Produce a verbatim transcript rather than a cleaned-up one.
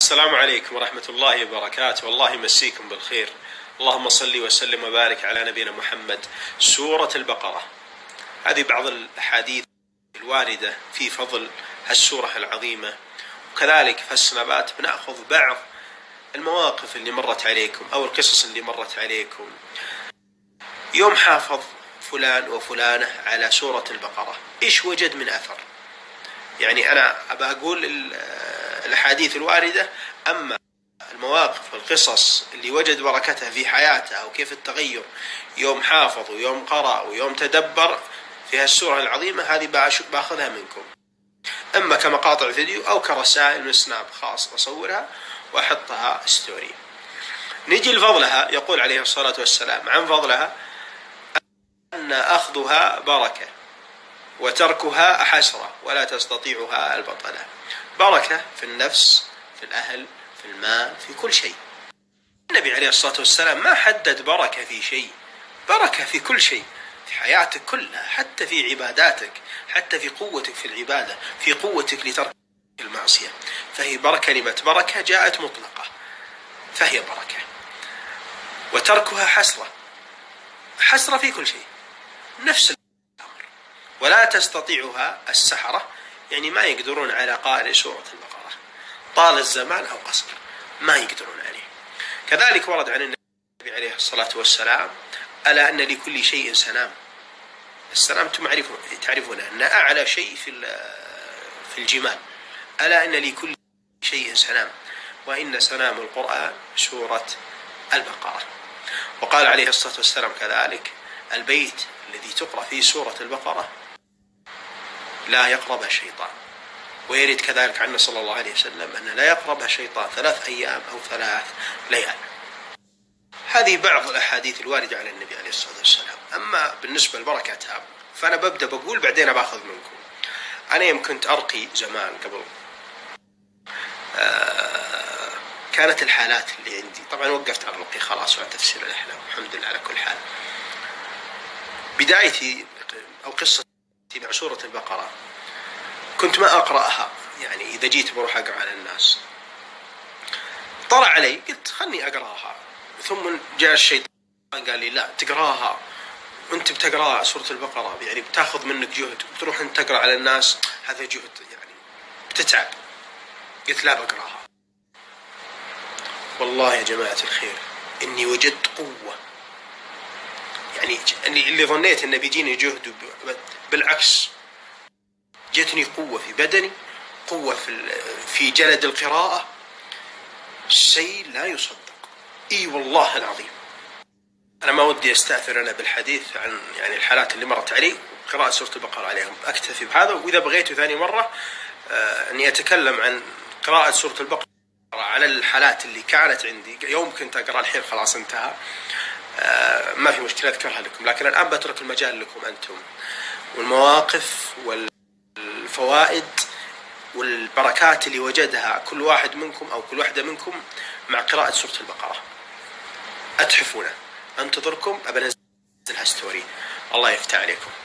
السلام عليكم ورحمة الله وبركاته. والله يمسيكم بالخير. اللهم صل وسلم وبارك على نبينا محمد. سورة البقرة، هذه بعض الأحاديث الواردة في فضل هالسورة العظيمة، وكذلك في السنبات بنأخذ بعض المواقف اللي مرت عليكم أو القصص اللي مرت عليكم. يوم حافظ فلان وفلانة على سورة البقرة، إيش وجد من أثر؟ يعني أنا أبى أقول الأحاديث الواردة، أما المواقف والقصص اللي وجد بركتها في حياته أو كيف التغير يوم حافظ ويوم قرأ ويوم تدبر في هالسورة العظيمة، هذه بأخذها منكم إما كمقاطع فيديو أو كرسائل من سناب خاص أصورها وأحطها ستوري. نجي لفضلها. يقول عليه الصلاة والسلام عن فضلها أن أخذها بركة وتركها حسرة ولا تستطيعها البطلة. بركة في النفس، في الأهل، في المال، في كل شيء. النبي عليه الصلاة والسلام ما حدد بركة في شيء، بركة في كل شيء في حياتك كلها، حتى في عباداتك، حتى في قوتك في العبادة، في قوتك لترك المعصية، فهي بركة. كلمة بركة جاءت مطلقة فهي بركة. وتركها حسرة، حسرة في كل شيء، نفس الأمر. ولا تستطيعها السحرة، يعني ما يقدرون على قارئ سورة البقرة طال الزمان أو قصر، ما يقدرون عليه. كذلك ورد عن النبي عليه الصلاة والسلام ألا أن لكل شيء سنام. السنام تعرفون أن أعلى شيء في في الجمال. ألا أن لكل شيء سنام، وإن سنام القرآن سورة البقرة. وقال عليه الصلاة والسلام كذلك البيت الذي تقرأ فيه سورة البقرة لا يقربها الشيطان. ويرد كذلك عنه صلى الله عليه وسلم أن لا يقربها الشيطان ثلاث أيام أو ثلاث ليال. هذه بعض الأحاديث الواردة على النبي عليه الصلاة والسلام. أما بالنسبة لبركتها فأنا ببدأ بقول بعدين باخذ منكم. أنا يوم كنت أرقي زمان قبل، آه كانت الحالات اللي عندي، طبعا وقفت عن الرقي خلاص وعن تفسير الأحلام الحمد لله على كل حال. بدايتي أو قصتي مع سورة البقرة كنت ما أقرأها، يعني إذا جيت بروح أقرأ على الناس طلع علي قلت خلني أقرأها، ثم جاء الشيطان قال لي لا تقرأها، وأنت بتقرأ سورة البقرة يعني بتاخذ منك جهد، وتروح أنت تقرأ على الناس هذا جهد يعني بتتعب. قلت لا بقرأها. والله يا جماعة الخير إني وجدت قوة، يعني اللي ظنيت إنه بيجيني جهد بالعكس جتني قوة في بدني، قوة في في جلد القراءة، شيء لا يصدق. اي والله العظيم. انا ما ودي استأثر انا بالحديث عن يعني الحالات اللي مرت علي قراءة سورة البقرة عليهم، اكتفي بهذا. واذا بغيت ثاني مرة آه اني اتكلم عن قراءة سورة البقرة على الحالات اللي كانت عندي يوم كنت اقرأ، الحين خلاص انتهى، آه ما في مشكلة اذكرها لكم، لكن الان بترك المجال لكم انتم والمواقف والفوائد والبركات اللي وجدها كل واحد منكم أو كل واحدة منكم مع قراءة سورة البقرة. أتحفونه، أنتظركم، أبنزلها ستوري. الله يفتح عليكم.